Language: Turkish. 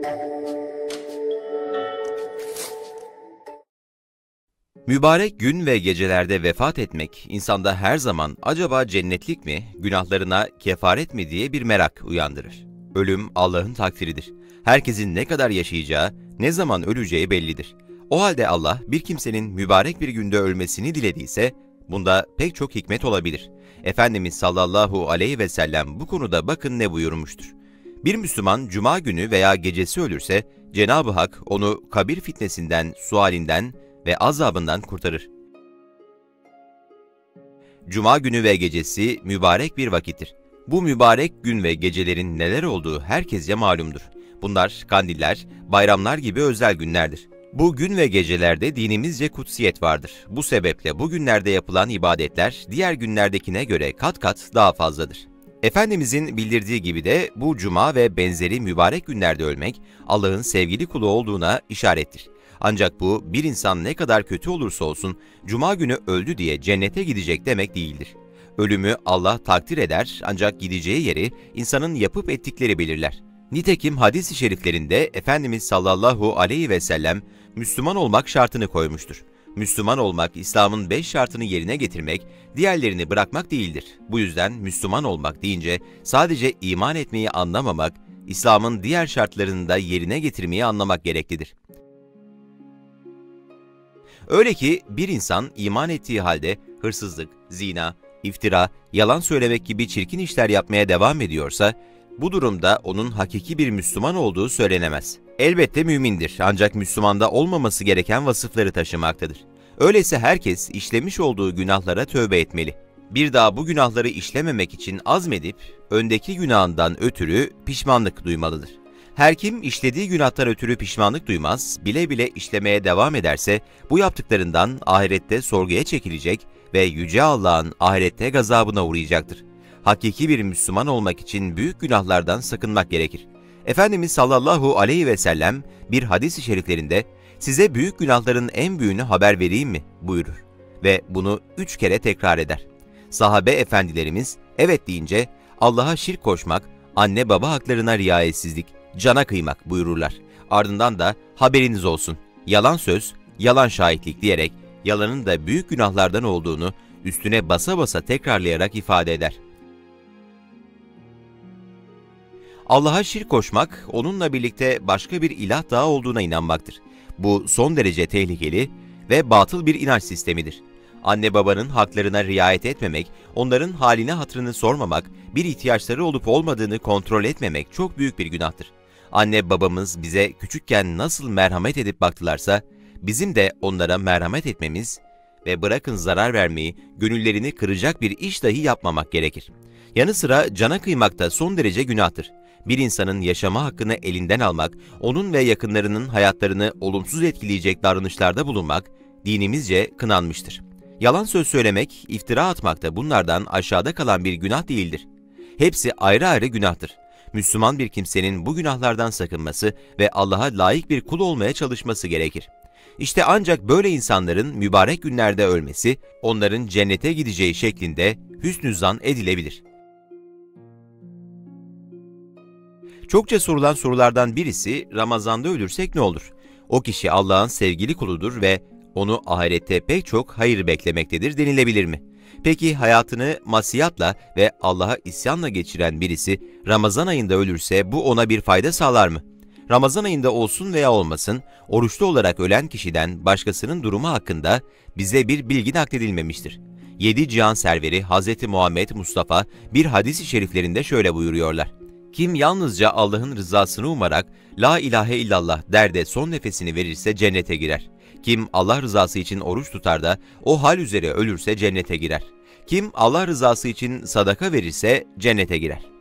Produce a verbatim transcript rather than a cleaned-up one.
Mübarek gün ve gecelerde vefat etmek, insanda her zaman acaba cennetlik mi, günahlarına kefaret mi diye bir merak uyandırır. Ölüm Allah'ın takdiridir. Herkesin ne kadar yaşayacağı, ne zaman öleceği bellidir. O halde Allah bir kimsenin mübarek bir günde ölmesini dilediyse, bunda pek çok hikmet olabilir. Efendimiz sallallahu aleyhi ve sellem bu konuda bakın ne buyurmuştur. Bir Müslüman cuma günü veya gecesi ölürse, Cenab-ı Hak onu kabir fitnesinden, sualinden ve azabından kurtarır. Cuma günü ve gecesi mübarek bir vakittir. Bu mübarek gün ve gecelerin neler olduğu herkese malumdur. Bunlar kandiller, bayramlar gibi özel günlerdir. Bu gün ve gecelerde dinimizce kutsiyet vardır. Bu sebeple bu günlerde yapılan ibadetler diğer günlerdekine göre kat kat daha fazladır. Efendimizin bildirdiği gibi de bu cuma ve benzeri mübarek günlerde ölmek Allah'ın sevgili kulu olduğuna işarettir. Ancak bu bir insan ne kadar kötü olursa olsun cuma günü öldü diye cennete gidecek demek değildir. Ölümü Allah takdir eder ancak gideceği yeri insanın yapıp ettikleri belirler. Nitekim hadis-i şeriflerinde Efendimiz sallallahu aleyhi ve sellem Müslüman olmak şartını koymuştur. Müslüman olmak, İslam'ın beş şartını yerine getirmek, diğerlerini bırakmak değildir. Bu yüzden Müslüman olmak deyince sadece iman etmeyi anlamamak, İslam'ın diğer şartlarını da yerine getirmeyi anlamak gereklidir. Öyle ki bir insan iman ettiği halde hırsızlık, zina, iftira, yalan söylemek gibi çirkin işler yapmaya devam ediyorsa, bu durumda onun hakiki bir Müslüman olduğu söylenemez. Elbette mümindir ancak Müslümanda olmaması gereken vasıfları taşımaktadır. Öyleyse herkes işlemiş olduğu günahlara tövbe etmeli. Bir daha bu günahları işlememek için azmedip, öndeki günahından ötürü pişmanlık duymalıdır. Her kim işlediği günahtan ötürü pişmanlık duymaz, bile bile işlemeye devam ederse, bu yaptıklarından ahirette sorguya çekilecek ve Yüce Allah'ın ahirette gazabına uğrayacaktır. Hakiki bir Müslüman olmak için büyük günahlardan sakınmak gerekir. Efendimiz sallallahu aleyhi ve sellem bir hadis-i şeriflerinde, size büyük günahların en büyüğünü haber vereyim mi buyurur ve bunu üç kere tekrar eder. Sahabe efendilerimiz evet deyince, Allah'a şirk koşmak, anne baba haklarına riayetsizlik, cana kıymak buyururlar. Ardından da haberiniz olsun, yalan söz, yalan şahitlik diyerek yalanın da büyük günahlardan olduğunu üstüne basa basa tekrarlayarak ifade eder. Allah'a şirk koşmak, onunla birlikte başka bir ilah daha olduğuna inanmaktır. Bu son derece tehlikeli ve batıl bir inanç sistemidir. Anne babanın haklarına riayet etmemek, onların haline hatırını sormamak, bir ihtiyaçları olup olmadığını kontrol etmemek çok büyük bir günahtır. Anne babamız bize küçükken nasıl merhamet edip baktılarsa, bizim de onlara merhamet etmemiz ve bırakın zarar vermeyi, gönüllerini kıracak bir iş dahi yapmamak gerekir. Yanı sıra cana kıymak da son derece günahtır. Bir insanın yaşama hakkını elinden almak, onun ve yakınlarının hayatlarını olumsuz etkileyecek davranışlarda bulunmak, dinimizce kınanmıştır. Yalan söz söylemek, iftira atmak da bunlardan aşağıda kalan bir günah değildir. Hepsi ayrı ayrı günahtır. Müslüman bir kimsenin bu günahlardan sakınması ve Allah'a layık bir kul olmaya çalışması gerekir. İşte ancak böyle insanların mübarek günlerde ölmesi, onların cennete gideceği şeklinde hüsnü zan edilebilir. Çokça sorulan sorulardan birisi, Ramazan'da ölürsek ne olur? O kişi Allah'ın sevgili kuludur ve onu ahirette pek çok hayır beklemektedir denilebilir mi? Peki hayatını masiyatla ve Allah'a isyanla geçiren birisi Ramazan ayında ölürse bu ona bir fayda sağlar mı? Ramazan ayında olsun veya olmasın, oruçlu olarak ölen kişiden başkasının durumu hakkında bize bir bilgi nakledilmemiştir. Yedi cihan serveri Hazreti Muhammed Mustafa bir hadis-i şeriflerinde şöyle buyuruyorlar. Kim yalnızca Allah'ın rızasını umarak La ilahe illallah der de son nefesini verirse cennete girer. Kim Allah rızası için oruç tutar da o hal üzere ölürse cennete girer. Kim Allah rızası için sadaka verirse cennete girer.